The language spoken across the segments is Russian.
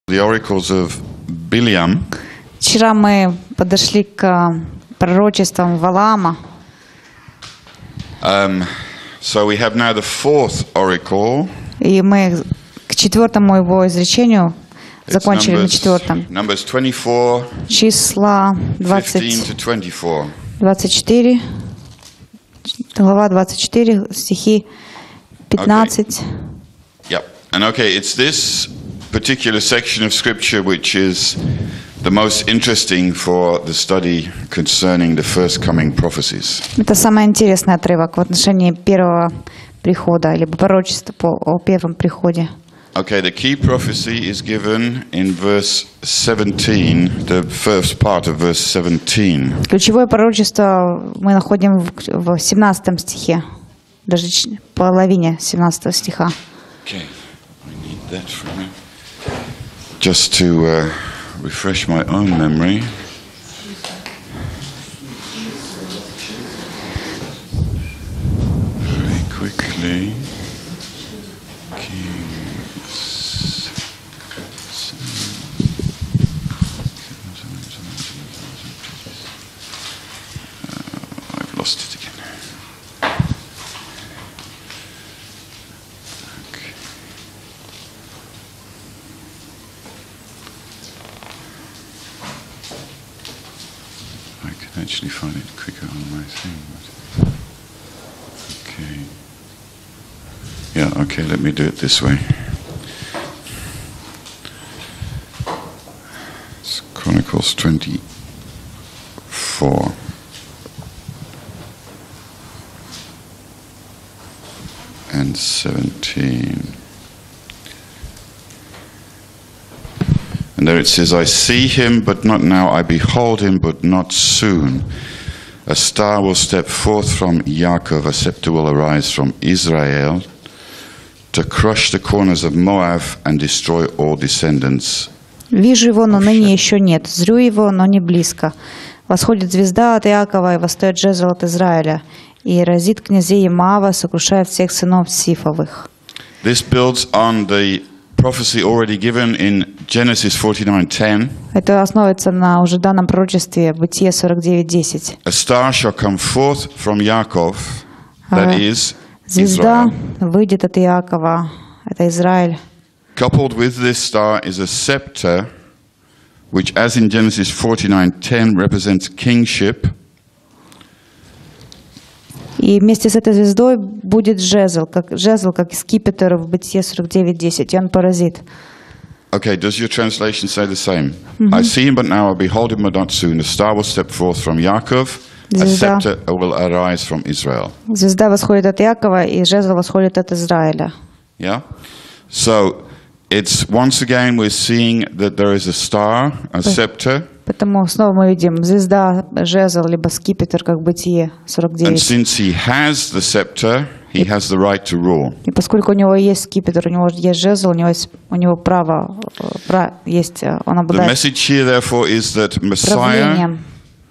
The oracles of Bileam. Вчера мы подошли к пророчествам Валаама. So we have now the fourth oracle. И мы к четвертому его изречению закончили на четвертом. Numbers 24, Числа 15 to 24. 24, глава 24, стихи 15. Yep. And okay, it's this particular section of scripture which is the most interesting for the study concerning the first coming prophecies. Это самый интересный отрывок в отношении первого прихода, либо пророчества о первом приходе. Okay, the key prophecy is given in verse 17, the first part of verse 17. Ключевое пророчество мы находим в 17 стихе, даже половине 17 стиха. Okay, I need that for me. Just to refresh my own memory. Very quickly. I've lost it again. Okay. I can actually find it quicker on my thing. But okay. Yeah, okay, let me do it this way. It's Chronicles 24 and 17. And there it says, I see him, but not now. I behold him, but not soon. A star will step forth from Yaakov, a scepter will arise from Israel, to crush the corners of Moab and destroy all descendants. Вижу его, но ныне еще нет. Зрю его, но не близко. Восходит звезда от Иакова, и восстает жезл от Израиля, и разит князей Моава, сокрушает всех сынов Сифовых. This builds on the prophecy already given in Genesis 49:10. Это основывается на уже данном пророчестве Бытие 49:10. A star shall come forth from Yaakov, that is Звезда Israel. выйдет от Иакова, это Израиль. Coupled with this star is a scepter, which, as in Genesis 49:10, represents kingship. И вместе с этой звездой будет жезл, как скипетр в Бытие 49:10, и он поразит. Okay, does your translation say the same? I see him, but now I behold him, but not soon. A star will step forth from Yaakov, a scepter will arise from Israel. Звезда восходит от Иакова, и жезл восходит от Израиля. Yeah? So, it's once again we're seeing that there is a star, a scepter. Поэтому снова мы видим звезда, жезл, либо скипетр, как Бытие And 49. since he has the scepter, he has the right to rule. И поскольку у него есть скипетр, у него есть жезл, у него право есть, он The обладает message here, therefore, is that Messiah правлением.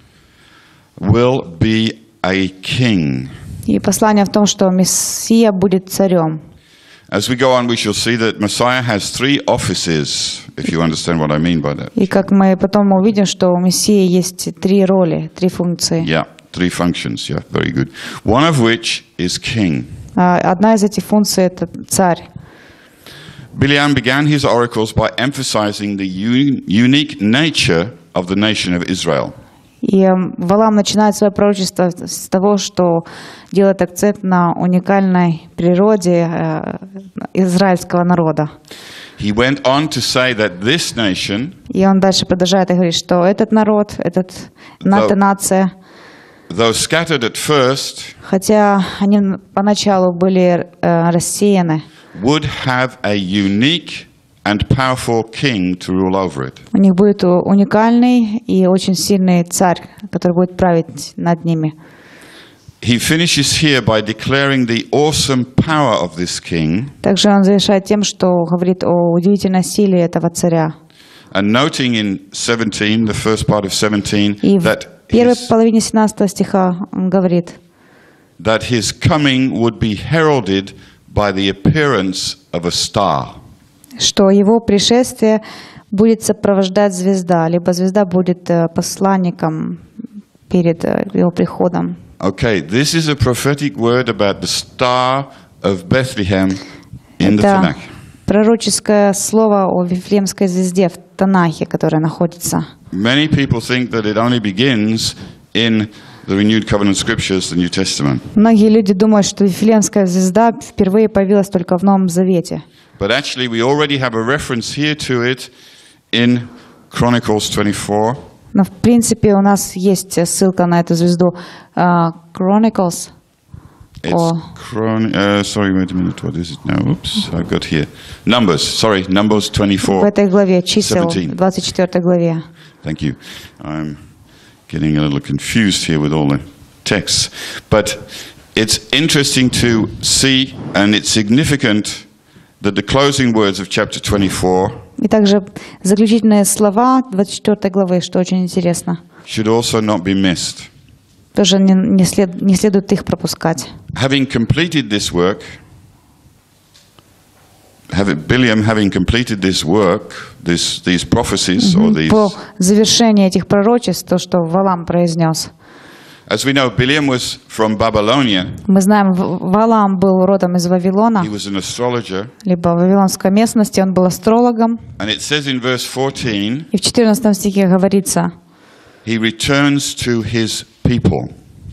will be a king. И послание в том, что Мессия будет царем. As we go on, we shall see that Messiah has three offices, if you understand what I mean by that. И как мы потом увидим, что у Мессии есть три роли, три функции. Yeah, three functions. Yeah, very good. One of which is king. Одна из этих функций – это царь. Bileam began his oracles by emphasizing the unique nature of the nation of Israel. И Валаам начинает свое пророчество с того, что делает акцент на уникальной природе израильского народа. He went on to say that this nation, И он дальше продолжает и говорит, что этот народ, эта нация, though scattered at first, хотя они поначалу были рассеяны, would have a unique and powerful king to rule over it. у них будет уникальный и очень сильный царь, который будет править над ними. He finishes here by declaring the awesome power of this king. Также он завершает тем, что говорит о удивительной силе этого царя. And noting in 17, the first part of 17, И в первой половине 17 стиха он говорит, that his coming would be heralded by the appearance of a star. что его пришествие будет сопровождать звезда, либо звезда будет посланником перед его приходом. Okay, this is a prophetic word about the star of Bethlehem in the Это Tanakh. пророческое слово о Вифлеемской звезде в Танахе, которая находится. Many people think that it only begins in the renewed covenant scriptures, the New Testament. Многие люди думают, что Вифлеемская звезда впервые появилась только в Новом Завете. But actually, we already have a reference here to it in Chronicles 24. Но в принципе у нас есть ссылка на эту звезду. Chronicles. It's sorry, wait a minute. What is it now? Oops, I've got here. Numbers В 24. этой главе, чисел, 17. 24 главе. Thank you. I'm getting a little confused here with all the texts. But it's interesting to see, and it's significant that the closing words of chapter 24 И также заключительные слова 24 главы, что очень интересно. should also not be missed. Тоже не следует их пропускать. Having completed this work, Biliam having completed this work, these prophecies or these... По завершении этих пророчеств, то, что Валаам произнес. As we know, Biliam was from Babylonia. Мы знаем, Валаам был родом из Вавилона, He was an astrologer. либо в вавилонской местности, он был астрологом. And it says in verse 14, И в 14 стихе говорится, he returns to his people.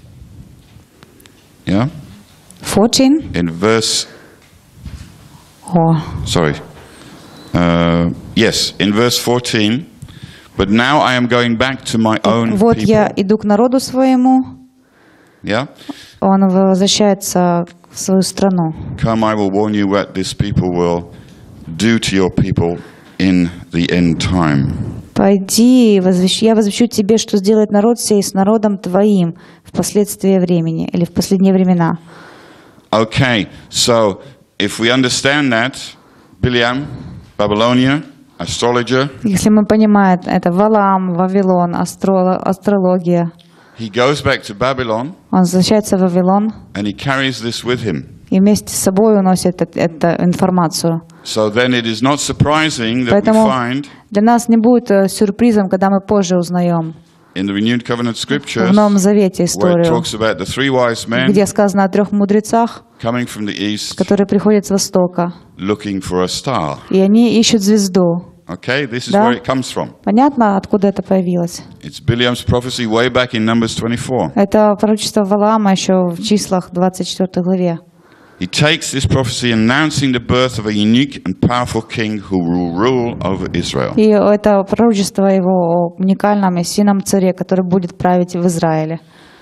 Yeah? 14. In verse... О, Sorry. Yes, in verse 14. But now I am going back to my own вот я people. иду к народу своему, Yeah? он возвращается в свою страну. Come, I will warn you what this people will do to your people in the end time. Пойди, я возвещу тебе, что сделает народ сей с народом твоим в последствии времени, или в последние времена. Okay, so if we understand that, Biliam, Babylonia, astrologer, Если мы понимаем, это Валаам, Вавилон, астрология. he goes back to Babylon Он возвращается в Вавилон and he carries this with him. и вместе с собой уносит эту информацию. So then it is not surprising that we Поэтому find для нас не будет сюрпризом, когда мы позже узнаем in the renewed covenant в scriptures Новом Завете where it историю, talks about the three wise men где сказано о 3 мудрецах, coming from the east которые приходят с востока, looking for a star. и они ищут звезду. Okay, this is Да. where it comes from. Понятно, откуда это появилось? It's Biliam's prophecy way back in Numbers 24. Это пророчество Валаама еще в числах 24 главе. He takes this prophecy announcing the birth of a unique and powerful king who will rule over Israel. И это пророчество его о уникальном и сильном царе, который будет править в Израиле.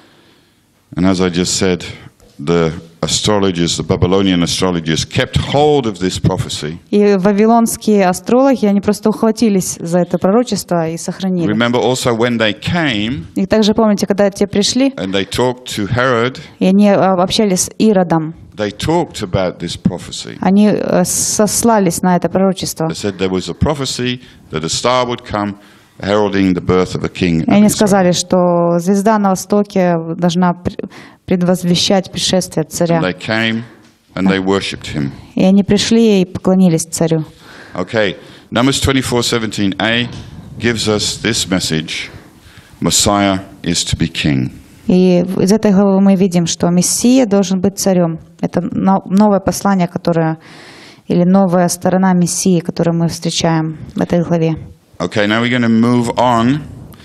And as I just said, the astrologers, the Babylonian astrologers, kept hold of this prophecy. И вавилонские астрологи, они просто ухватились за это пророчество и сохранили. Remember also when they came И также помните, когда те пришли, and they talked to Herod, и они общались с Иродом, they talked about this prophecy. они сослались на это пророчество. They said there was a prophecy that a star would come heralding the birth of a king. И они сказали, что звезда на востоке должна предвозвещать пришествие царя. And they came and they worshipped him. И они пришли и поклонились царю. Okay, Numbers 24:17a gives us this message: Messiah is to be king. И из этой главы мы видим, что Мессия должен быть царем. Это новое послание, которое, или новая сторона Мессии, которую мы встречаем в этой главе. Okay, now we're going to move on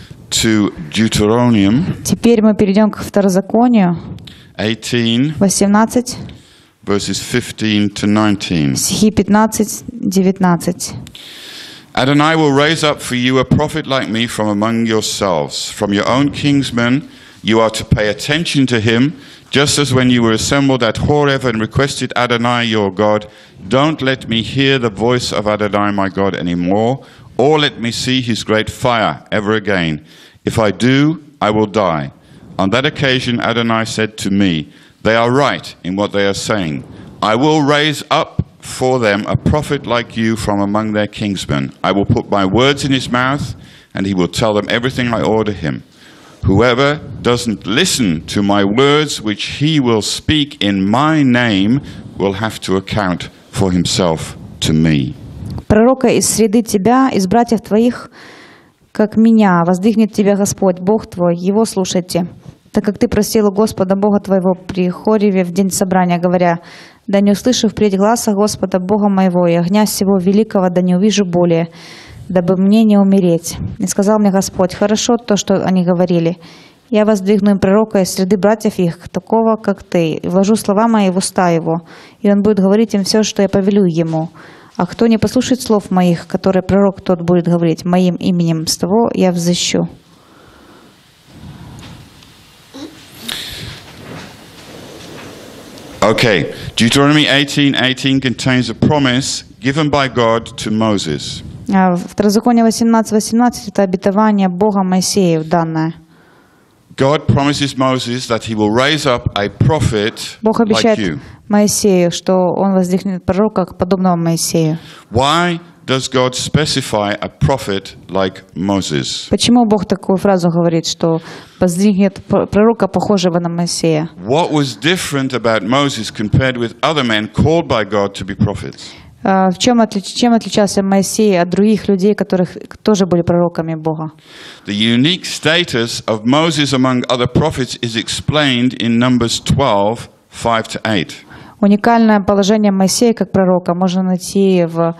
to Deuteronomium Теперь мы перейдем к Второзаконию, 18, 18, verses 15 to 19. стихи 15-19. Adonai will raise up for you a prophet like me from among yourselves. From your own kinsmen, you are to pay attention to him, just as when you were assembled at Horeb and requested Adonai your God. Don't let me hear the voice of Adonai my God anymore, or let me see his great fire ever again. If I do, I will die. On that occasion, Adonai said to me, they are right in what they are saying. I will raise up for them a prophet like you from among their kinsmen. I will put my words in his mouth, and he will tell them everything I order him. Whoever doesn't listen to my words, which he will speak in my name, will have to account for himself to me. Пророка из среды тебя, из братьев твоих, как меня, воздвигнет тебя Господь, Бог твой, Его слушайте. Так как ты просил у Господа Бога твоего при Хореве в день собрания, говоря, да не услышу впредь гласа Господа Бога моего, и огня всего великого да не увижу более, дабы мне не умереть. И сказал мне Господь, хорошо то, что они говорили. Я воздвигну им пророка из среды братьев их, такого, как ты, и вложу слова мои в уста его, и он будет говорить им все, что я повелю ему. А кто не послушает слов моих, которые пророк тот будет говорить моим именем, с того я взыщу. Okay, Deuteronomy 18:18 contains a promise given by God to Moses. Второзаконие 18:18 это обетование Бога Моисею данное. God promises Moses that he will raise up a prophet Бог like обещает you. Моисею, что он воздвигнет пророка, подобного Моисею. Why does God specify a prophet like Moses? Почему Бог такую фразу говорит, что воздвигнет пророка, похожего на Моисея? What was different about Moses compared with other men called by God to be prophets? Чем отличался Моисей от других людей, которых тоже были пророками Бога? The unique status of Moses among other prophets is explained in Numbers 12, 5-8. Уникальное положение Моисея как пророка можно найти в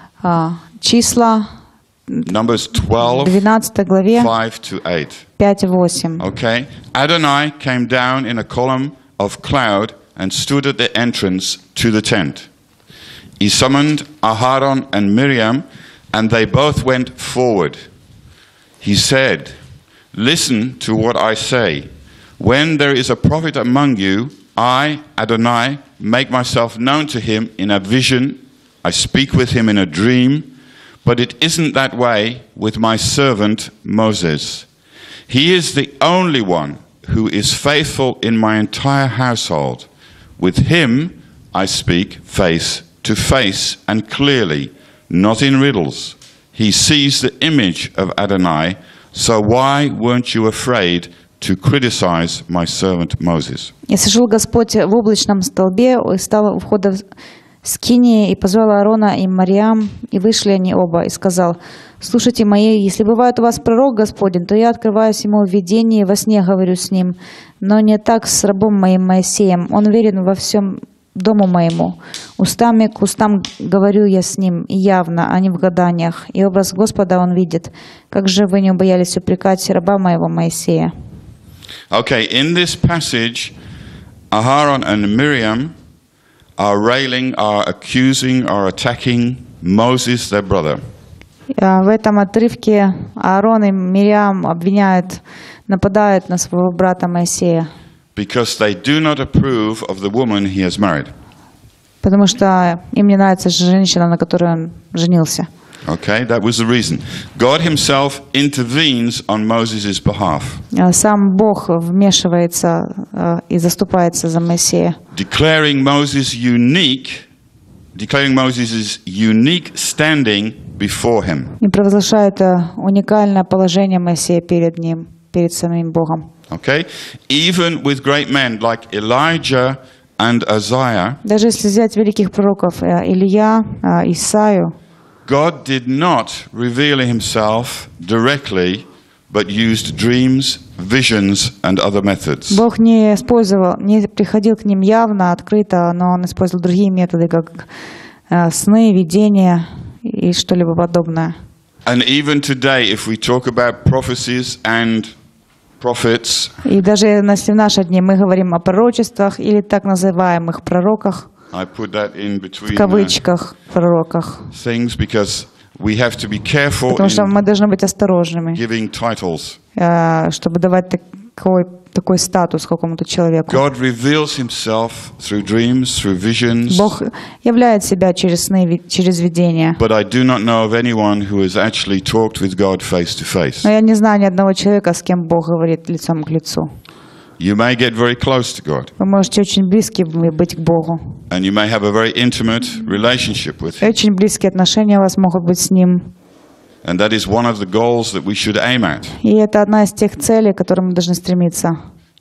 числа Numbers 12, 12 главе 5-8. 5-8. Okay. Adonai came down in a column of cloud and stood at the entrance to the tent. He summoned Aharon and Miriam, and they both went forward. He said, listen to what I say. When there is a prophet among you, I, Adonai, make myself known to him in a vision. I speak with him in a dream. But it isn't that way with my servant Moses. He is the only one who is faithful in my entire household. With him I speak face to face and clearly, not in riddles. He sees the image of Adonai, so why weren't you afraid to criticize my servant Moses? И сошел Господь в облачном столбе, и стал у входа в скинии, и позвал Аарона и Мариам, и вышли они оба, и сказал, «Слушайте мои, если бывает у вас пророк Господень, то я открываюсь ему в видении, во сне говорю с ним, но не так с рабом моим Моисеем, он верен во всем дому моему. Устами к устам говорю я с ним, и явно, а не в гаданиях, и образ Господа он видит. Как же вы не убоялись упрекать раба моего Моисея?» Okay, in this passage, Aharon and Miriam are railing, are accusing, are attacking Moses, their brother. В этом отрывке Аарон и Мириам обвиняют, нападают на своего брата Моисея, Because they do not approve of the woman he has married. потому что им не нравится женщина, на которой он женился. Okay, that was the reason. God himself intervenes on Moses' behalf, Сам Бог вмешивается и заступается за Моисея, declaring Moses' unique standing before him. и провозглашает уникальное положение Моисея перед ним, перед самим Богом. Okay? Even with great men like Elijah and Isaiah, Даже если взять великих пророков Илья, Исаию, God did not reveal himself directly, but used dreams, visions, and other methods. Бог не приходил к ним явно, открыто, но он использовал другие методы, как сны, видения и что-либо подобное. And even today, if we talk about prophecies and prophets, И даже если в наши дни мы говорим о пророчествах или так называемых пророках, I put that in в between кавычках пророках, things because we have to be careful потому что in мы должны быть осторожными, giving titles. чтобы давать такой статус какому-то человеку. God reveals himself through dreams, through visions, Бог являет себя через сны, через видения. but I do not know of anyone who has actually talked with God face to face. Но я не знаю ни одного человека, с кем Бог говорит лицом к лицу. You may get very close to God, Вы можете очень близки быть к Богу. and you may have a very intimate relationship with И him. очень близкие отношения у вас могут быть с Ним. And that is one of the goals that we should aim at, И это одна из тех целей, к которым мы должны стремиться.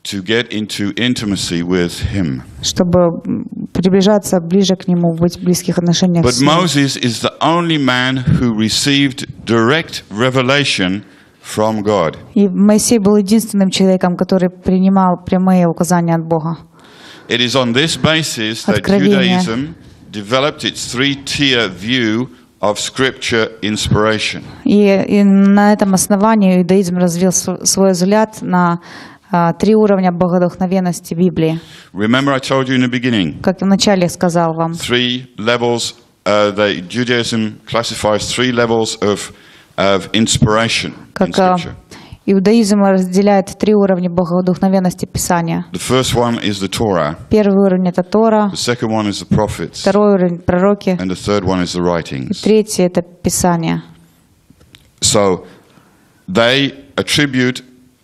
to get into intimacy with him. чтобы приближаться ближе к Нему, быть в близких отношениях But с Ним. Moses is the only man who received direct revelation from God. И Моисей был единственным человеком, который принимал прямые указания от Бога. It is on this basis that Откровение. Judaism developed its three-tier view of scripture inspiration. И на этом основании иудаизм развил свой взгляд на 3 уровня богодухновенности Библии. Remember I told you in the beginning, Как и вначале сказал вам, 3 levels, Judaism classifies 3 levels of inspiration in как scripture. иудаизм разделяет 3 уровня богодухновенности Писания. The first one is the Torah, Первый уровень — это Тора, the second one is the prophets, второй уровень — пророки, and the third one is the и writings. третий — это Писание. So they attribute,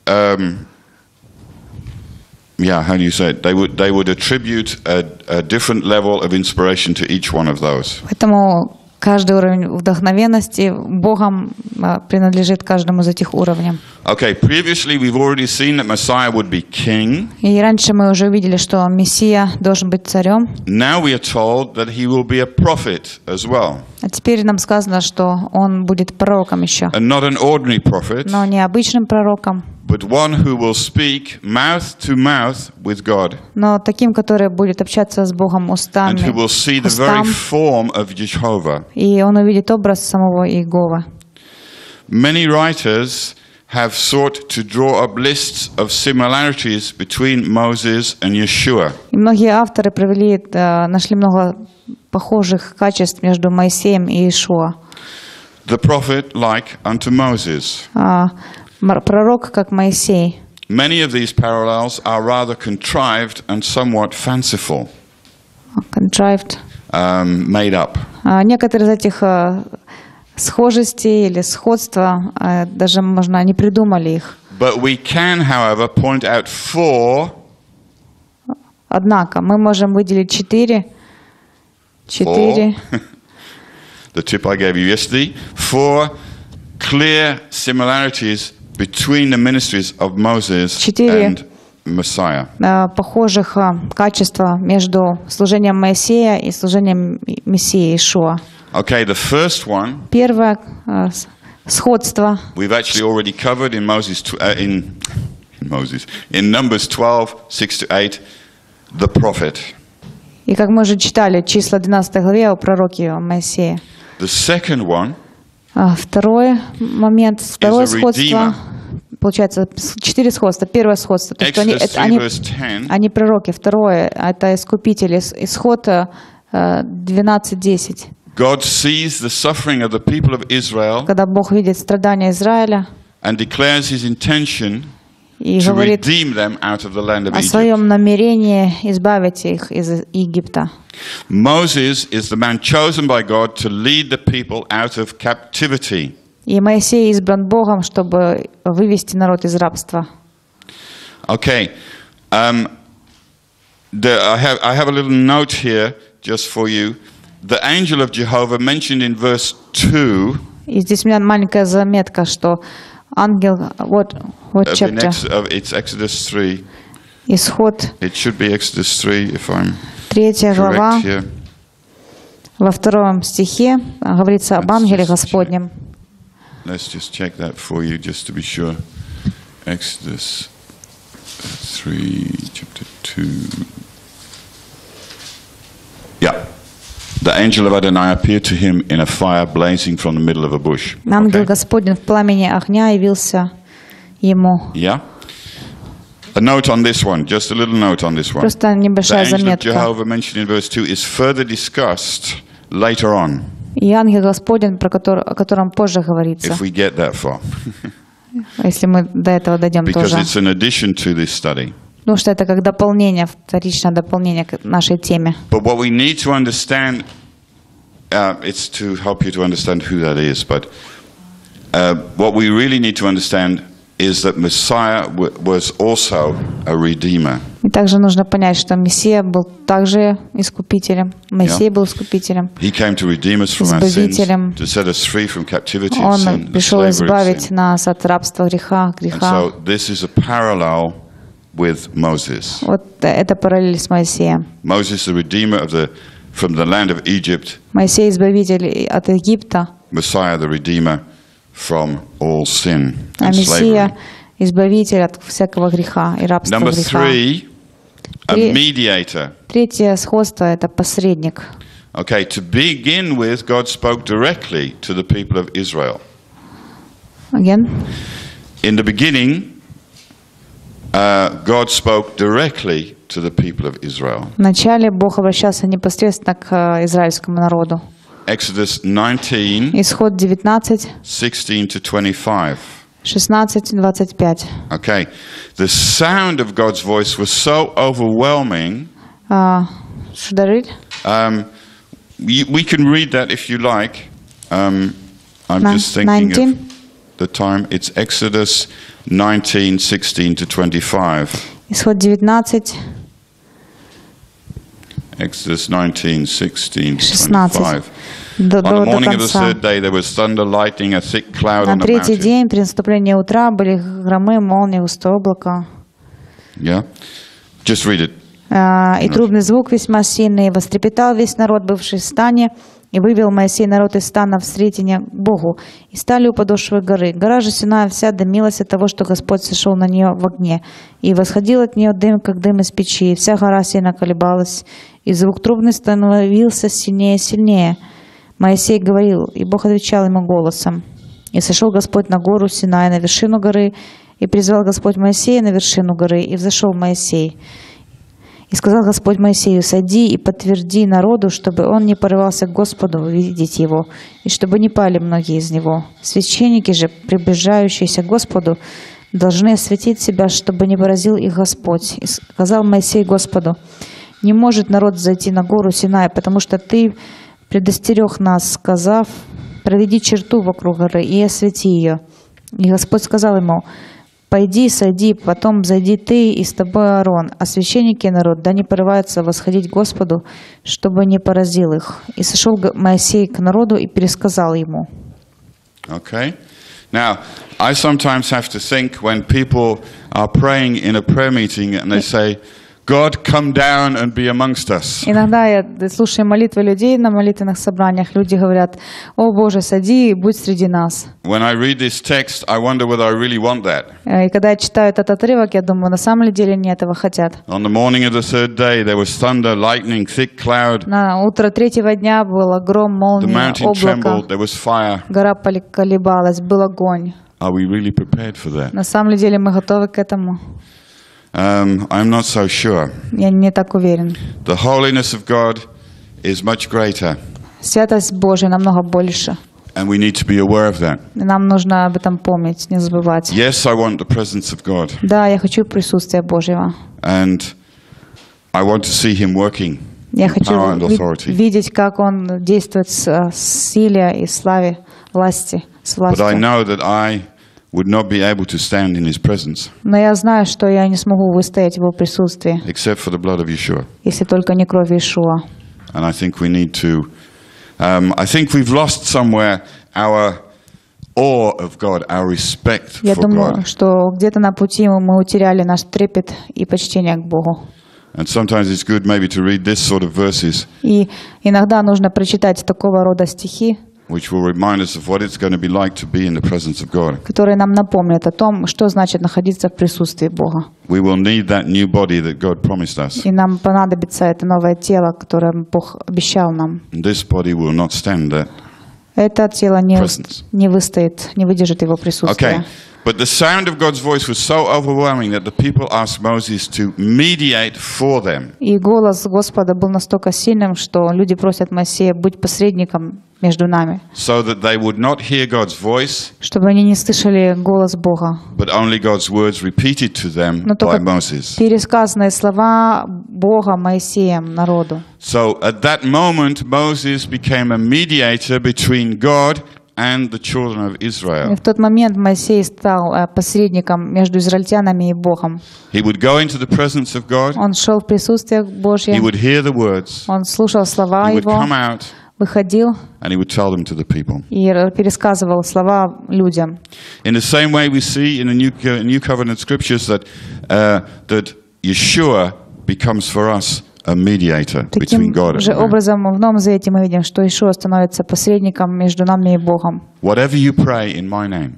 how do you say it? They would attribute a different level of inspiration to each one of those. Поэтому каждый уровень вдохновенности Богом принадлежит каждому из этих уровней. Okay, previously we've already seen that Messiah would be king. И раньше мы уже увидели, что Мессия должен быть царем. Now we are told that he will be a prophet as well. А теперь нам сказано, что он будет пророком еще. And not an ordinary prophet, Но не обычным пророком, but one who will speak mouth to mouth with God. но таким, который будет общаться с Богом And who will see the very устам, form of Jehovah. и он увидит образ самого Иегова. Many writers have sought to draw up lists of similarities between Moses and Yeshua. И многие авторы нашли много похожих качеств между Моисеем и Иешуа. The prophet like unto Moses. Пророк как Моисей. Many of these parallels are rather contrived and somewhat fanciful, Contrived. made up. Некоторые из этих схожестей или сходства даже можно не придумали их. But we can, however, point out 4 Однако мы можем выделить 4 the tip I gave you yesterday, 4 clear similarities between the ministries of Moses and Messiah. похожих качества между служением Моисея и служением Мессии Иешуа. Okay, the first one Первое сходство we've actually already covered in in Numbers 12, 6-8, the prophet. и как мы уже читали, числа 12 главе о пророке Моисея. The second one Второй момент, второе a сходство, redeemer. получается 4 сходства. Первое сходство, то, что Exodus 3, verse 10. они пророки. Второе, это искупители. Исход 12:10. God sees the suffering of the people of Israel Когда Бог видит страдания Израиля and declares his intention и to говорит redeem them out of the land of о Egypt. своем намерении избавить их из Египта. Moses is the man chosen by God to lead the people out of captivity. И Моисей избран Богом, чтобы вывести народ из рабства. Okay, I have a little note here just for you. The angel of Jehovah mentioned in verse 2 И здесь у меня маленькая заметка, что ангел, вот chapter, it's Exodus 3. Исход, It should be Exodus 3 if I'm 3 глава, correct here. во 2 стихе говорится об ангеле Господнем. Let's just check that for you just to be sure. Exodus 3, chapter 2. Yeah. The angel of Adonai appeared to him in a fire blazing from the middle of a bush. Ангел Okay? Господень в пламени огня явился ему. Yeah? A note on this one, just a little note on this one. Просто The небольшая angel of заметка. Jehovah mentioned in verse 2 is further discussed later on, И ангел Господень, о котором позже говорится, if we get that far. если мы до этого дойдем Because тоже. it's an addition to this study. Потому что это как дополнение, вторичное дополнение к нашей теме. But what we need to understand, it's to help you to understand who that is, but what we really need to understand is that Messiah was also a redeemer. И также нужно понять, что Мессия был также искупителем. Моисей был искупителем. He came to redeem us from our sins, Избавителем. to set us free from captivity of Он sin, the пришел slavery of избавить sin. нас от рабства, And греха. so this is a parallel with Moses. Вот это параллель с Моисеем. Moses, the redeemer from the land of Egypt. Моисей избавитель от Египта, Messiah, the redeemer from all sin а and slavery. Мессия избавитель от всякого греха и рабства Number греха. 3, a mediator. Третье сходство — это посредник. Okay, to begin with, God spoke directly to the people of Israel. Again. In the beginning, God spoke directly to the people of Israel. Вначале Бог обращался непосредственно к израильскому народу. Exodus 19, Исход 19, 16 to 25. 16-25. Okay, the sound of God's voice was so overwhelming. Should I read? We can read that if you like. I'm just thinking 19. of the time. It's Exodus 19, 16 to 25. Исход 19, Exodus 19, 16 to 16. 25. До On the morning of the конца. third day, there was thunder, lightning, a thick cloud На on the третий mountain. день при наступлении утра были громы, молнии, густое облако. Yeah? Just read it. И трубный звук весьма сильный. И вострепетал весь народ, бывший в стане, и вывел Моисей народ из стана в сретение к Богу. И стали у подошвы горы. Гора же Синай вся дымилась от того, что Господь сошел на нее в огне. И восходил от нее дым, как дым из печи. И вся гора сильно колебалась. И звук трубный становился сильнее и сильнее. Моисей говорил, и Бог отвечал ему голосом. И сошел Господь на гору Синай, на вершину горы, и призвал Господь Моисея на вершину горы, и взошел Моисей. И сказал Господь Моисею: «Сойди и подтверди народу, чтобы он не порывался к Господу увидеть его, и чтобы не пали многие из него. Священники же, приближающиеся к Господу, должны осветить себя, чтобы не поразил их Господь». И сказал Моисей Господу: «Не может народ зайти на гору Синай, потому что ты предостерег нас, сказав: проведи черту вокруг горы и освети ее». И Господь сказал ему: «Пойди, сойди, потом зайди ты и с тобой Аарон, а священники и народ да не порываются восходить к Господу, чтобы не поразил их». И сошел Моисей к народу и пересказал ему. Okay? Now, I sometimes have to think when people are praying in a prayer meeting and they say, God, come down and be amongst us. Иногда я слушаю молитвы людей на молитвенных собраниях. Люди говорят: «О Боже, сойди и будь среди нас». When I read this text, I wonder whether I really want that. И когда я читаю этот отрывок, я думаю, на самом деле они этого хотят. On the morning of the third day, there was thunder, lightning, thick cloud. На утро третьего дня было гром, The молния, mountain trembled, облако, there was fire. гора колебалась, был огонь. Are we really prepared for that? На самом деле мы готовы к этому? I'm not so sure. Я не так уверен. The holiness of God is much greater, Святость Божья намного больше. and we need to be aware of that. И нам нужно об этом помнить, не забывать. Yes, I want the presence of God, Да, я хочу присутствия Божьего. and I want to see Him working Я in хочу power and authority. видеть, как Он действует с силе и славе власти, с But I властью. know that I would not be able to stand in His presence Но я знаю, что я не смогу выстоять в Его присутствии, except for the blood of Yeshua. если только не кровь Иешуа. And I think we need to. I think we've lost somewhere our awe of God, our respect Я for думаю, God. что где-то на пути мы утеряли наш трепет и почтение к Богу. And sometimes it's good maybe to read this sort of verses, И иногда нужно прочитать такого рода стихи, which will remind us of what it's going to be like to be in the presence of God. которые нам напомнят о том, что значит находиться в присутствии Бога. We will need that new body that God promised us. И нам понадобится это новое тело, которое Бог обещал нам. And this body will not stand that. Это тело Presence. не выстоит, не выдержит его Okay, присутствия. but the sound of God's voice was so overwhelming that the people asked Moses to mediate for them. И голос Господа был настолько сильным, что люди просят Моисея быть посредником между нами, So that they would not hear God's voice, чтобы они не слышали голос Бога, but only God's words repeated to them но by только Moses. пересказанные слова Бога Моисеем народу. So at that moment, Moses became a mediator between God and the children of И Israel. в тот момент Моисей стал посредником между израильтянами и Богом. He would go into the presence of God, Он шел в присутствие he Божье, would hear the words, он слушал слова he would Его, come out, выходил and he would tell them to the people. и пересказывал слова людям. In the same way, we see in the New Covenant scriptures that Yeshua becomes for us a mediator between God Таким же and man. образом в Новом Завете мы видим, что Иешуа становится посредником между нами и Богом. Whatever you pray in my name,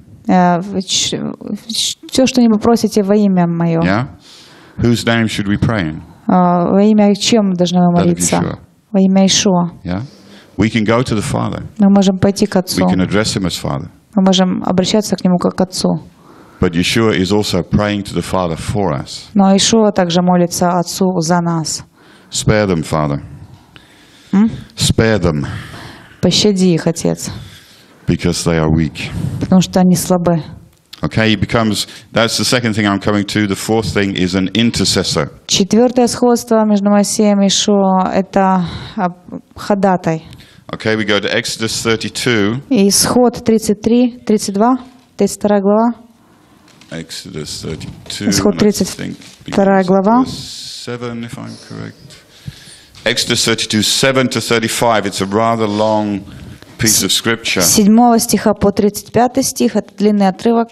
Все, что не вы просите во имя Мое, yeah? Whose name should we pray in? во имя чем должны мы That of молиться? Yeshua. Во имя Иешуа. Yeah? We can go to the Father. Мы можем пойти к We Отцу. can address him as Father. Мы можем обращаться к Нему как к Отцу. But Yeshua is also praying to the Father for us. Но Иешуа также молится Отцу за нас. Spare them, Father. Spare them, Пощади их, Отец, because they are weak. потому что они слабы. Okay, he becomes, that's the second thing I'm coming to. The fourth thing is an intercessor. Четвертое сходство между Моисеем и Иешуа – это ходатай. Okay, we go to Exodus 32. И Исход 33, 32, 32 глава. Exodus 32. Исход and I think 32 глава. verse 7, if I'm correct. Exodus 32, 7 to 35. It's a rather long piece of scripture. С 7 стиха по 35 стих – это длинный отрывок.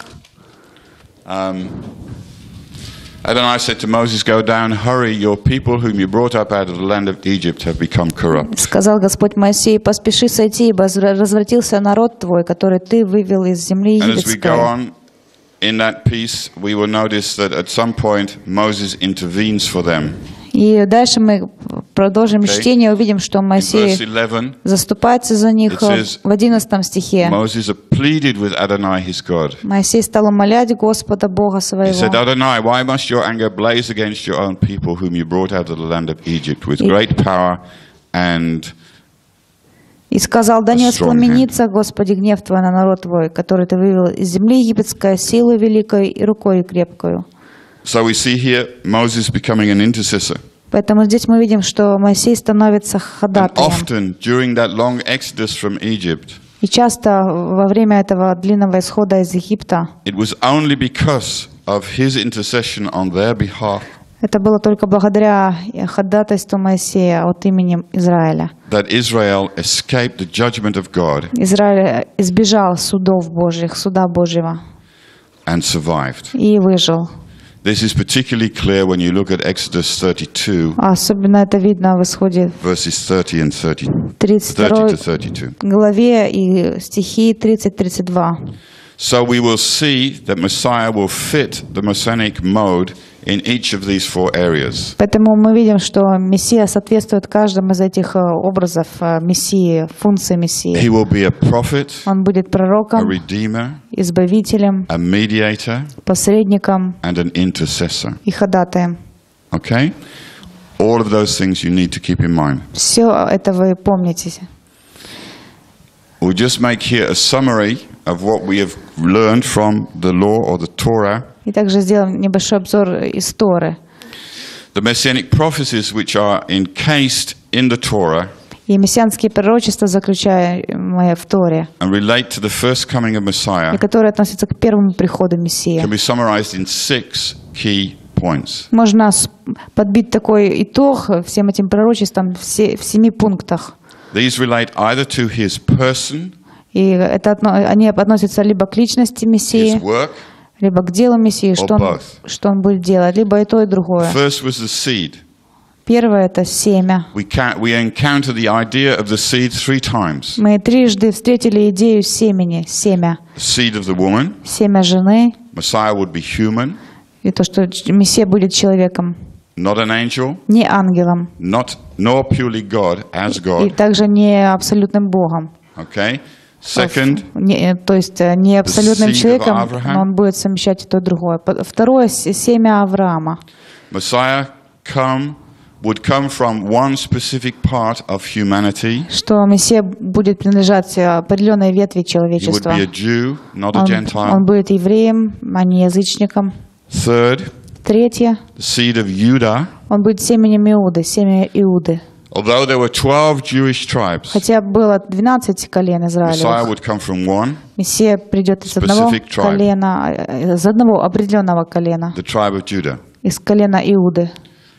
Adonai said to Moses, "Go down, hurry, your people whom you brought up out of the land of Egypt have become corrupt." Сказал Господь Моисею: «Поспеши сойти, ибо развратился народ твой, который ты вывел из земли And as we go египетской». on in that piece, we will notice that at some point Moses intervenes for them. И дальше мы продолжим чтение, увидим, что In verse Моисей 11, заступается за них it says, в 11 стихе. Moses pleaded with Adonai his God. Моисей стал умолять Господа Бога He своего. said, Adonai, why must your anger blaze against your own people whom you brought out of the land of Egypt with great power and И сказал: «Да не a strong воспламенится, Господи, гнев Твой на народ Твой, который Ты вывел из земли египетской силой великой и рукой крепкою». So we see here Moses becoming an intercessor. Поэтому здесь мы видим, что Моисей становится And ходатаем. often during that long exodus from Egypt, И часто во время этого длинного исхода из Египта it was only because of his intercession on their behalf это было только благодаря ходатайству Моисея от имени Израиля. that Israel escaped the judgment of God Израиль избежал судов Божьих, суда Божьего and survived. и выжил. This is particularly clear when you look at Exodus 32, А особенно это видно в исходе verses 30 and 30 32 to 32. главе и стихи 30-32. So we will see that Messiah will fit the Messianic mode in each of these four areas. Поэтому мы видим, что Мессия соответствует каждому из этих образов Мессии, функции Мессии. He will be a prophet, Он будет a пророком, redeemer, избавителем, a mediator, посредником and an intercessor. и ходатаем. Okay? All of those things you need to keep in mind. Все это вы помните. We'll just make here a summary of what we have learned from the law or the Torah. И также сделаем небольшой обзор из Торы. The Messianic prophecies which are encased in the Torah И мессианские пророчества, заключаемые в Торе, and relate to the first coming of Messiah и которые относятся к первому приходу Мессии. can be summarized in 6 key points. Можно подбить такой итог всем этим пророчествам в 7 пунктах. These relate either to his person, И они относятся либо к личности Мессии, his work. либо к делу Мессии, что он будет делать, либо и то, и другое. First was the seed. Первое – это семя. We encounter the idea of the seed 3 times. Мы трижды встретили идею семени, семя. The seed of the woman, Семя жены, Messiah would be human, и то, что Мессия будет человеком, not an angel, не ангелом, nor purely God, as и God. также не абсолютным Богом. Okay? Second, То есть не абсолютным seed of человеком, Abraham. но он будет совмещать и то, и другое. Второе – семя Авраама. Messiah would come from one specific part of humanity. Что Мессия будет принадлежать определенной ветви He would человечества. be a Jew, not a Gentile. Он будет евреем, а не язычником. Third, Третье the seed of Judah. – он будет семенем Иуды, семя Иуды. Although there were 12 Jewish tribes, Хотя было 12 колен Messiah Израилевых, would come from one, Мессия придет из одного specific tribe. колена, из одного определенного колена, the tribe of Judah. из колена Иуды.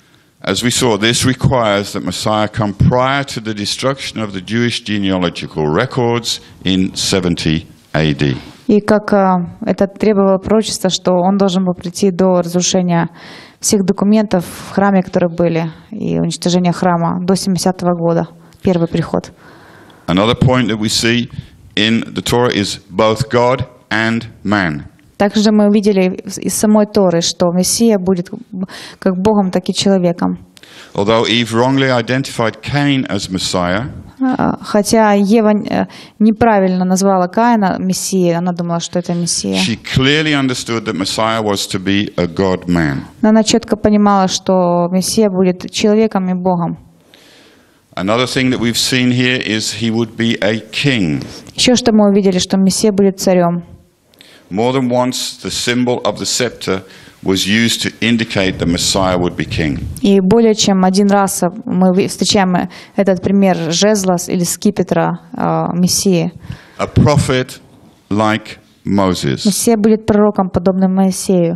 As we saw, this requires that Messiah come prior to the destruction of the Jewish genealogical records in 70 AD. И как это требовало пророчества, что он должен был прийти до разрушения всех документов в храме, которые были, и уничтожения храма до 70-го года, первый приход. Another point that we see in the Torah is both God and man. Также мы увидели из самой Торы, что Мессия будет как Богом, так и человеком. Although Eve wrongly identified Cain as Messiah, хотя Ева неправильно назвала Каина Мессией, она думала, что это Мессия. she clearly understood that Messiah was to be a God-man. Но она четко понимала, что Мессия будет человеком и Богом. Another thing that we've seen here is he would be a king. Еще что мы увидели, что Мессия будет царем. More than once, the symbol of the scepter was used to indicate the Messiah would be king. И более чем один раз мы встречаем этот пример жезла или скипетра Мессии. A prophet like Moses. Мессия будет пророком, подобным Моисею.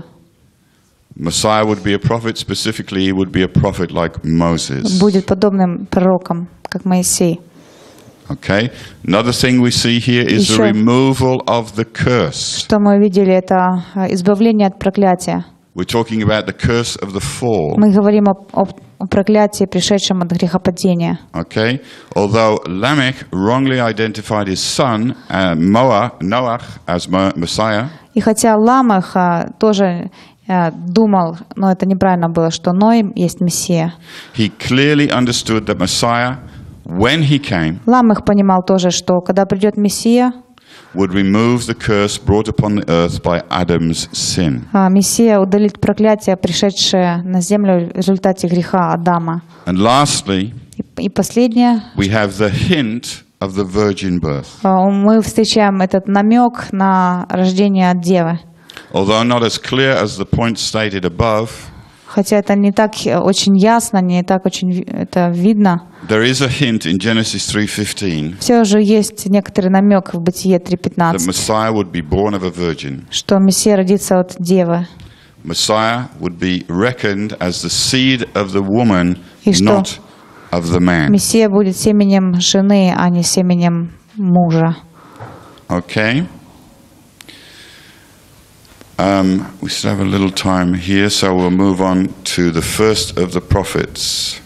Messiah would be a prophet, specifically he would be a prophet like Moses. Будет подобным пророком, как Моисей. Okay. Another thing we see here is the Еще removal of the curse. что мы видели, это избавление от проклятия. We're talking about the curse of the fall. Мы говорим о проклятии, пришедшем от грехопадения. Okay. Although Lamech wrongly identified his son Noach as Messiah, И хотя Ламех тоже думал, но это неправильно было, что Ной есть Мессия. he clearly understood that Messiah, when he came, Ламех понимал тоже, что когда придет Мессия, would remove the curse brought upon the earth by Adam's sin. Мессия удалит проклятие, пришедшее на землю в результате греха Адама. And lastly, И последнее, we have the hint of the virgin birth. мы встречаем этот намек на рождение от Девы. Although not as clear as the point stated above, Хотя это не так очень ясно, не так очень это видно. there is a hint in Genesis 3:15 Все же есть некоторый намек в Бытие that 3:15, Messiah would be born of a virgin. что Мессия родится от Девы. Messiah would be reckoned as the seed of the woman, И что not of the man. Мессия будет семенем жены, а не семенем мужа. Okay. We still have a little time here, so we'll move on to the first of the prophets.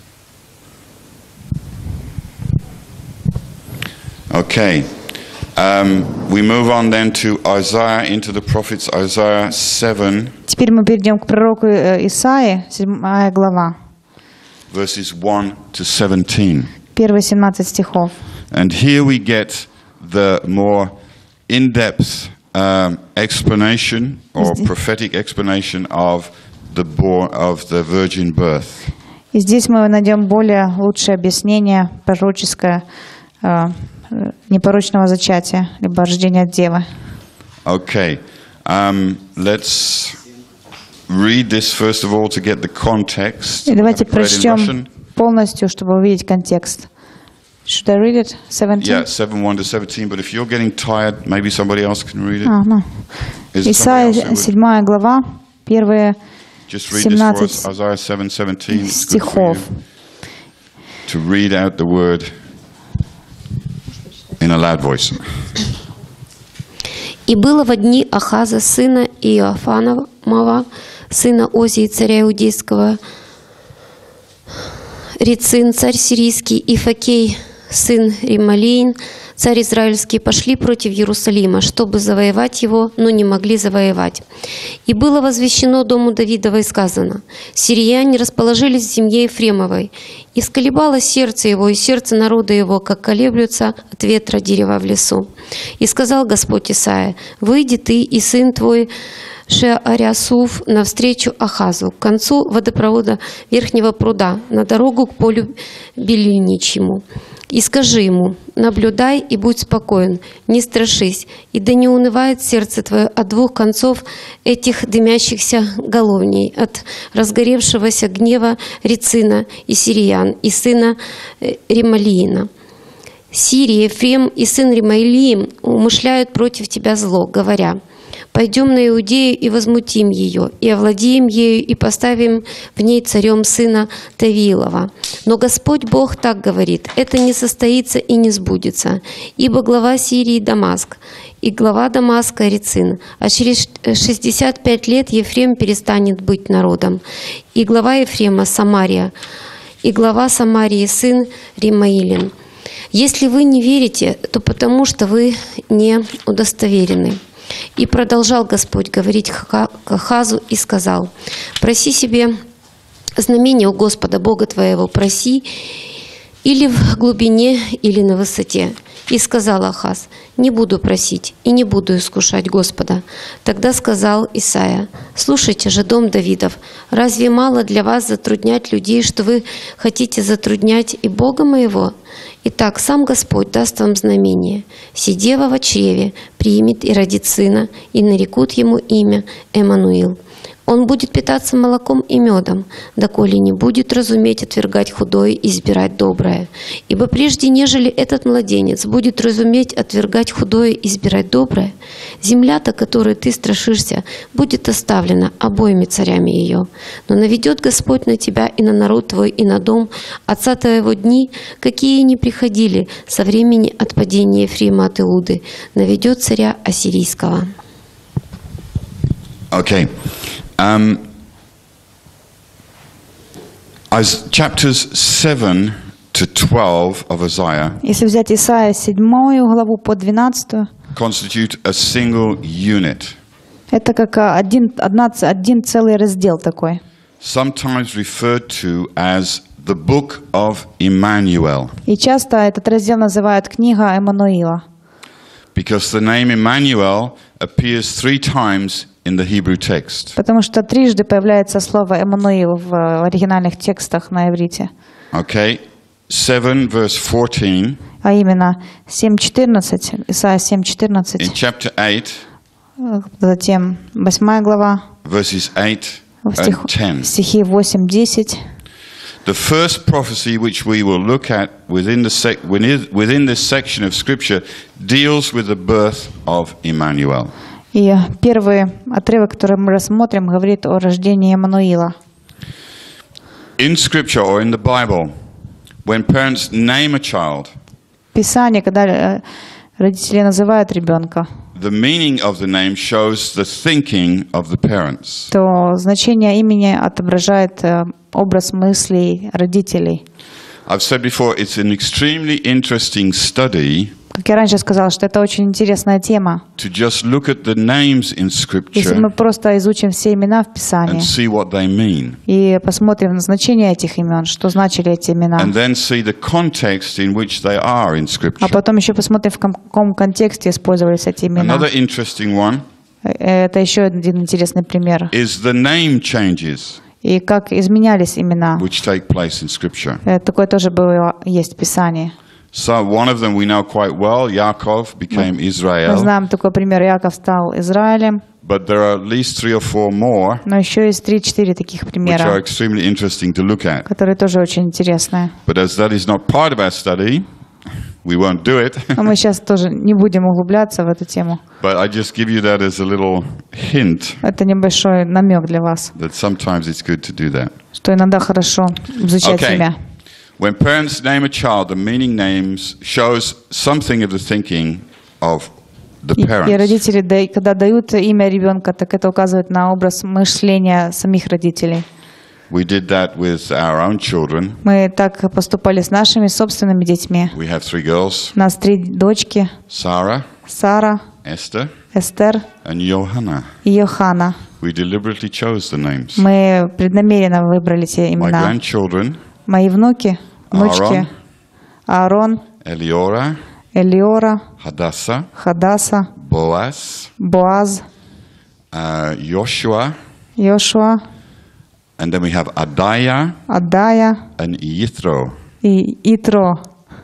Okay. We move on then to Isaiah, into the prophets, Isaiah 7, Теперь мы перейдем к пророку Исаии, 7 глава, verses 1 to 17. первые 17 стихов. And here we get the more in-depth explanation or prophetic explanation of the virgin birth. И здесь мы найдем более лучшее объяснение пророческое непорочного зачатия, либо рождения от Девы. Okay, let's read this first of all to get the context. И давайте I have it read in прочтем Russian. полностью, чтобы увидеть контекст. Should I read it? 17? Yeah, 7:1 to 17. But if you're getting tired, maybe somebody else can read it. Ну. Is it somebody Исаия, else who would- 7 глава, первые Just read this for us, 17 Isaiah 7:17. It's good for стихов. you to read out the word in a loud voice. «И было во дни Ахаза, сына Иоафанова, сына Озии, царя Иудейского, Рецин, царь сирийский, и Факей, сын Ремалиин, царь израильский, пошли против Иерусалима, чтобы завоевать его, но не могли завоевать. И было возвещено дому Давидова и сказано: сирияне расположились в земле Ефремовой, и сколебалось сердце его и сердце народа его, как колеблются от ветра дерева в лесу. И сказал Господь Исаия: выйди ты и сын твой Шеарясуф навстречу Ахазу, к концу водопровода верхнего пруда, на дорогу к полю белильничьему. И скажи ему: наблюдай и будь спокоен, не страшись, и да не унывает сердце твое от двух концов этих дымящихся головней, от разгоревшегося гнева Рецина и сириян, и сына Ремалиина. Сирия, Ефрем и сын Ремалиим умышляют против тебя зло, говоря: Пойдем на Иудею и возмутим ее, и овладеем ею, и поставим в ней царем сына Тавиилова. Но Господь Бог так говорит: это не состоится и не сбудется, ибо глава Сирии Дамаск, и глава Дамаска Рецин, а через 65 лет Ефрем перестанет быть народом, и глава Ефрема Самария, и глава Самарии сын Римаилин. Если вы не верите, то потому что вы не удостоверены. И продолжал Господь говорить к Ахазу и сказал: проси себе знамение у Господа Бога твоего, проси или в глубине, или на высоте. И сказал Ахаз: не буду просить и не буду искушать Господа. Тогда сказал Исайя: слушайте же, дом Давидов, разве мало для вас затруднять людей, что вы хотите затруднять и Бога моего? Итак, сам Господь даст вам знамение. Сидева в чреве примет и родит сына, и нарекут ему имя Эммануил. Он будет питаться молоком и медом, доколе не будет разуметь отвергать худое и избирать доброе. Ибо прежде, нежели этот младенец будет разуметь отвергать худое и избирать доброе, земля-то, которой ты страшишься, будет оставлена обоими царями ее. Но наведет Господь на тебя и на народ твой, и на дом отца твоего дни, какие не приходили со времени отпадения Ефрема от Иуды, наведет царя ассирийского». Okay. As chapters 7 to 12 of Isaiah Если взять Исаия 7 главу по 12, constitute a single unit, это как один целый раздел такой. sometimes referred to as the book of Emmanuel, И часто этот раздел называют «Книга Эммануила», because the name Emmanuel appears 3 times in the Hebrew text. потому что трижды появляется слово «Эммануил» в оригинальных текстах на иврите. Okay, 7 verse 14, А именно 7.14, Исайя 7.14, in chapter 8, затем 8 глава, verses 8 в and 10. стихи 8-10. The first prophecy which we will look at within this section of Scripture deals with the birth of Emmanuel. И первый отрывок, который мы рассмотрим, говорит о рождении Эммануила. In Scripture or in the Bible, when parents name a child, Писание, когда родители называют ребенка, the meaning of the name shows the thinking of the parents. то значение имени отображает образ мыслей родителей. I've said before, it's an extremely interesting study Как я раньше сказала, что это очень интересная тема. to just look at the names in Если мы Scripture просто изучим все имена в Писании and see what they mean, и посмотрим на значение этих имен, что значили эти имена, and then see the context in which they are in а Scripture. потом еще посмотрим, в каком контексте использовались эти имена. Another interesting one Это еще один интересный пример. is the name changes И как изменялись имена. which take place in Scripture. Такое тоже было, есть в Писании. So one of them we know quite well, Yaakov became Мы Israel, знаем такой пример. Яков стал Израилем, but there are at least 3 or 4 more но еще есть 3-4 таких which are примера, extremely interesting to look at. которые тоже очень интересные. But as that is not part of our study, we won't do it. Но мы сейчас тоже не будем углубляться в эту тему. But I just give you that as a little hint Это небольшой намек для вас, that sometimes it's good to do that. что иногда хорошо изучать Okay. имя. When parents name a child, the meaning names shows something of the thinking of the И parents. родители, когда дают имя ребенка, так это указывает на образ мышления самих родителей. We did that with our own children. Мы так поступали с нашими собственными детьми. We have 3 girls, У нас 3 дочки: Sarah, Сара, Esther, Эстер and Johanna. и Йоханна. We deliberately chose the names. Мы преднамеренно выбрали те My имена. grandchildren, Мои внуки, внучки: Аарон, Eliora, Элиора, Hadassah, Хадаса, Boaz, Боаз, Joshua, Йошуа, and then we have Adaiah Адая and Yithro. и Итро.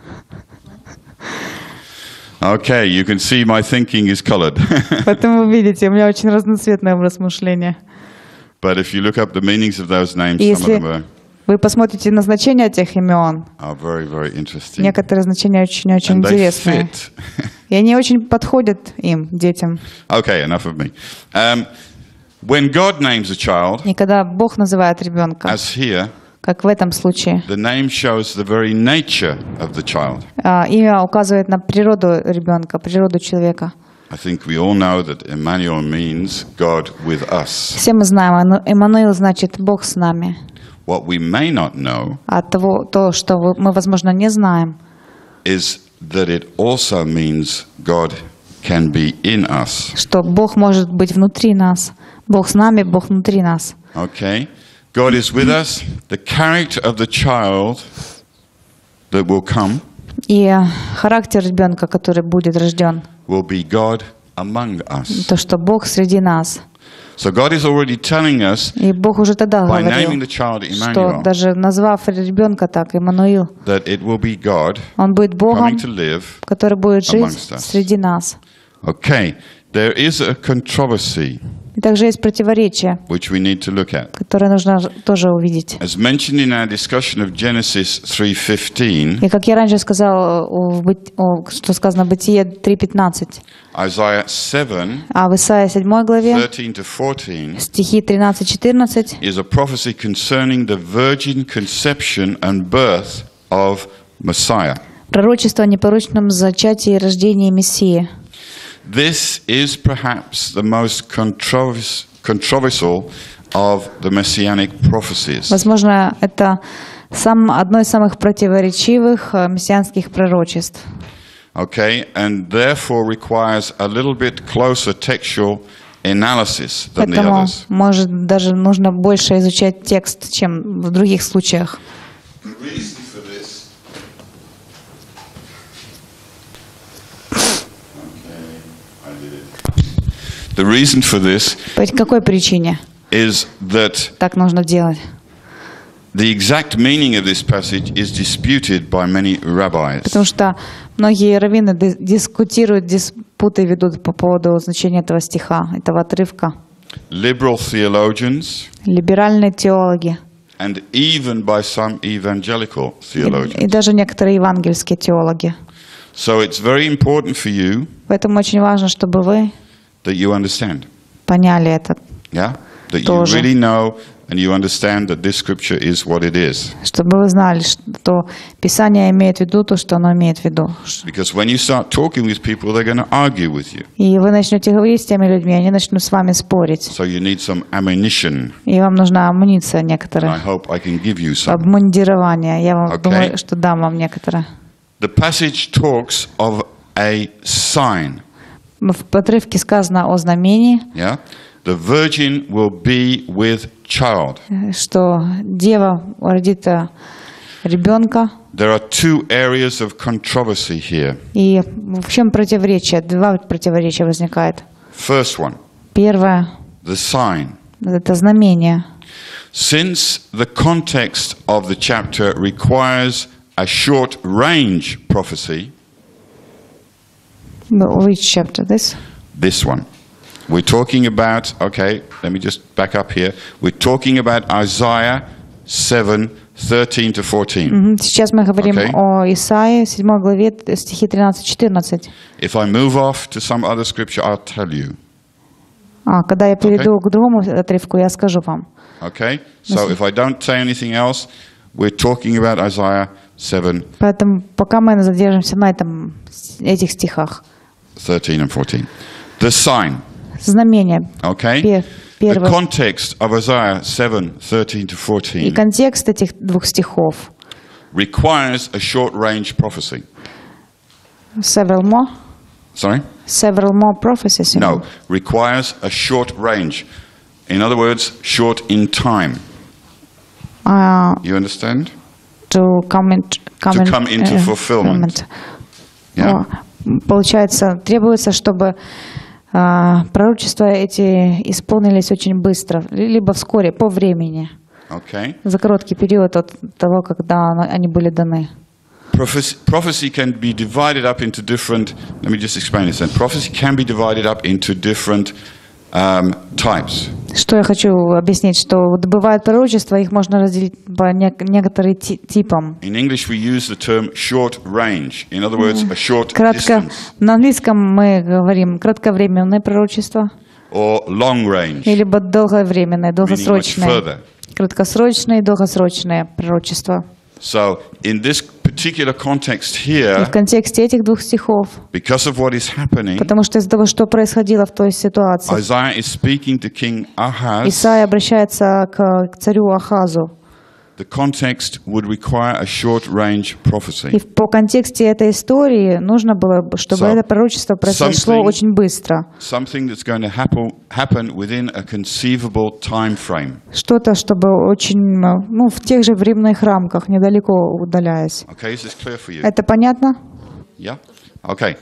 Okay, you can see my thinking is colored. Поэтому вы видите, у меня очень разноцветный образ мышления. But if you look up the meanings of those names, И some of them are Вы посмотрите на значение этих имен. are very, very interesting. Некоторые значения очень-очень And they интересные. fit. И они очень подходят им, детям. Okay, enough of me. When God names a child, И когда Бог называет ребенка, as here, как в этом случае, the name shows the very nature of the child. имя указывает на природу ребенка, природу человека. I think we all know that Emmanuel means God with us. Все мы знаем, Эммануил значит Бог с нами. What we may not know А то, что мы, возможно, не знаем, is that it also means God can be in us. что Бог может быть внутри нас. Бог с нами, Бог внутри нас. Okay? God is with us. The character of the child that will come И характер ребенка, который будет рожден, will be God among us. то, что Бог среди нас. So God is already telling us И Бог уже тогда by naming говорил, the child что Emmanuel даже назвав ребенка так, Иммануил, that it will be God он будет Богом, coming to live. который будет жить amongst us. среди нас. Okay, there is a controversy И также есть противоречие, which we need to look at. которое нужно тоже увидеть. As mentioned in our discussion of Genesis 3:15, И как я раньше сказал, что сказано в Бытие 3:15, Isaiah 7, а в Исаии 7 главе, 13 to 14, стихи 13-14, is a prophecy concerning the virgin conception and birth of Messiah. пророчество о непорочном зачатии и рождении Мессии. This is perhaps the most controversial of the messianic prophecies. Возможно, это одно из самых противоречивых мессианских пророчеств. Okay, and therefore requires a little bit closer textual analysis than the Поэтому, others. может, даже нужно больше изучать текст, чем в других случаях. The reason for this. Okay, I did it. The reason for this По какой причине is that так нужно делать? the exact meaning of this passage is disputed by many rabbis. Потому что многие раввины диспуты ведут по поводу значения этого стиха, этого отрывка. Liberal theologians Либеральные теологи and even by some evangelical и theologians. даже некоторые евангельские теологи. So it's very important for you Поэтому очень важно, чтобы вы that you understand. поняли это, Yeah? That you Тоже. really know and you understand that this scripture is what it is. чтобы вы знали, что Писание имеет в виду то, что оно имеет в виду. Because when you start talking with people, they're going to argue with you. И вы начнете говорить с теми людьми, они начнут с вами спорить. So you need some ammunition. И вам нужна амуниция And I некоторая, hope I can give you some. обмундирование. Я вам Okay. думаю, что дам вам некоторое. The passage talks of a sign. В отрывке сказано о знамении, Yeah? The virgin will be with child. что дева родит ребенка. There are two areas of controversy here. И в чем противоречие? Два противоречия возникает. First one, Первое the sign. – это знамение. Since the context of the chapter requires a short-range prophecy, Which chapter? This? this one. We're talking about, okay, let me just back up here. We're talking about Isaiah 7, 13 to 14. Сейчас мы говорим Okay. о Исаии, 7 главе, стихи 13-14. If I move off to some other scripture, I'll tell you. Когда я перейду к другому отрывку, я скажу вам. Okay? So if I don't say anything else, we're talking about Isaiah 7, Поэтому пока мы задержимся на этих стихах. 13 and 14. The sign, Знамение. okay? The Первое. context of Isaiah 7, 13 to И 14 контекст этих двух стихов. requires a short-range prophecy. Several more? Sorry? Several more prophecies. you No, mean? requires a short range. In other words, short in time. You understand? To come into fulfillment. Yeah? Получается, требуется, чтобы пророчества эти исполнились очень быстро, либо вскоре, по времени, Okay. за короткий период от того, когда они были даны. Prophecy can be divided up into different, let me just explain this then. Prophecy can be divided up into different types. Что я хочу объяснить, что вот бывают пророчества, их можно разделить по некоторым типам. In English, we use the term short range. In other words, a short Кратко, distance. на английском мы говорим кратковременное пророчество, Or long range, либо долговременное, meaning much долгосрочное. further. Краткосрочное и долгосрочное пророчество. So, in this particular context И here, в контексте этих двух стихов, because of what is happening, потому что из-за того, что происходило в той ситуации, Isaiah is speaking to King Ahaz. Исаия обращается к царю Ахазу. The context would require a short-range prophecy. И по контексте этой истории нужно было, чтобы So, это пророчество произошло something- очень быстро. Something that's going to happen within a conceivable time frame. Что-то, чтобы очень, в тех же временных рамках, недалеко удаляясь. Okay, is this clear for you? Это понятно? Yeah? Okay.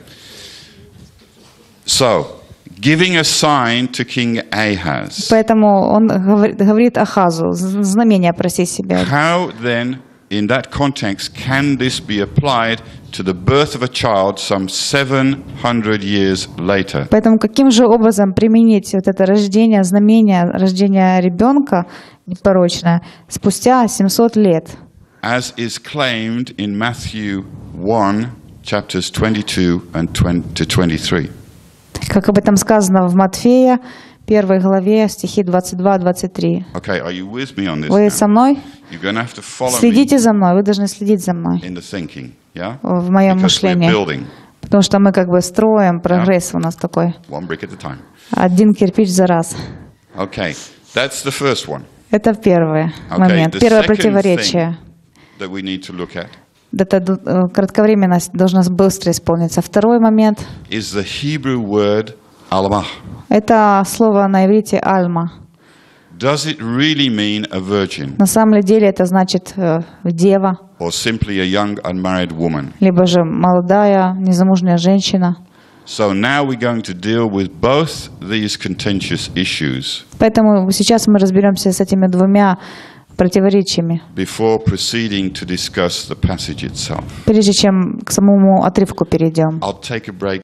So, giving a sign to King Ahaz. Поэтому он говорит Ахазу, знамение проси себя. How then, in that context, can this be applied to the birth of a child some 700 years later? Поэтому каким же образом применить вот это рождение, знамение рождения ребенка непорочное спустя 700 лет? As is claimed in Matthew 1, chapters 22 and 23. Как об этом сказано в Матфея, 1 главе, стихи 22-23. Okay, are you with me on this? Вы now? со мной? You're going to have to follow me Следите за мной, вы должны следить за мной in the thinking, yeah? в моем Because we're мышлении. building Потому что мы как бы строим, прогресс у нас такой. one brick at a time. Один кирпич за раз. Okay, that's the first one Это первый Okay, момент, the первое second противоречие. that we need to look at Это кратковременность должна быстро исполниться. Второй момент is the Hebrew word almah. – это слово на иврите «альма». Does it really mean a virgin На самом деле это значит дева, or simply a young unmarried woman? либо же молодая, незамужняя женщина. So now we're going to deal with both these contentious issues Поэтому сейчас мы разберемся с этими двумя противоречиями, before proceeding to discuss the passage itself. прежде чем к самому отрывку перейдем. I'll take a break